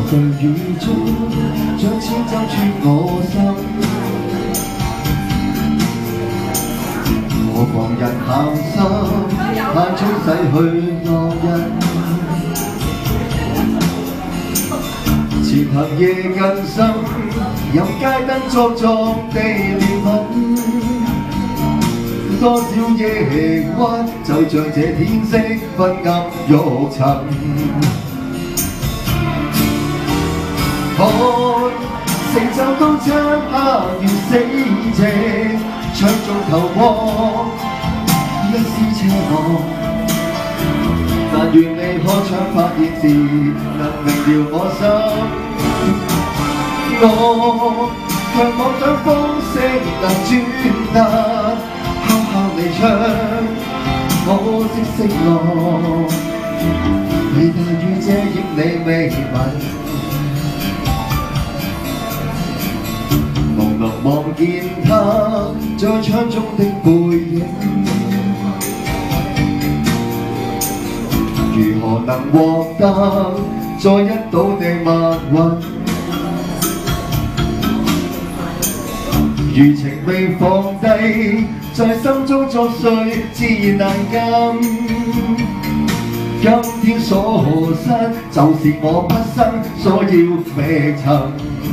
誰雨中像千針穿我心？何妨人行心，盼早逝去落日。前行夜更深，任街燈作作地憐憫。多少夜鬱，就像這天色昏暗欲沉。看成就都將下如死寂，窗中投過一絲奢望。但願你開窗發現時，能明了我心。我卻妄想風聲能轉達，敲敲你窗，可惜色落，微大雨遮掩你未聞。朦朧望見他在窗中的背影，如何能獲得再一睹你密雲？餘情未放低，在心中作祟，自然難禁。今天所失，就是我畢生所要覓尋。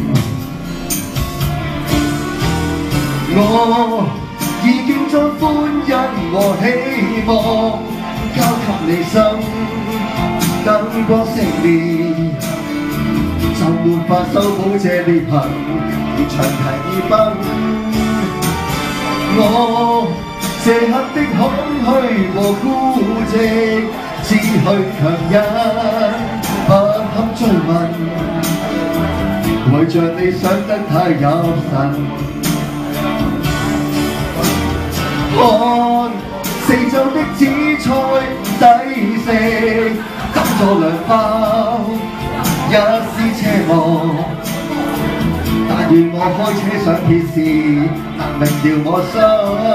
我已經將歡欣和希望交給你心，燈光熄滅，就沒法修補這裂痕，如長堤已崩。我這刻的空虛和孤寂，只許強忍，不堪追問，為着你想得太入神。看四周的紫菜抵食，怎做涼包一絲奢望。但願我開車上鐵時，能明了我心。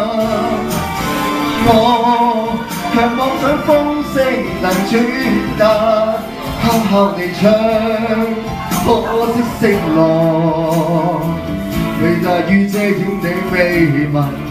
我卻妄想風聲能轉達，敲敲你窗，可惜色落，微大雨遮掩你未聞。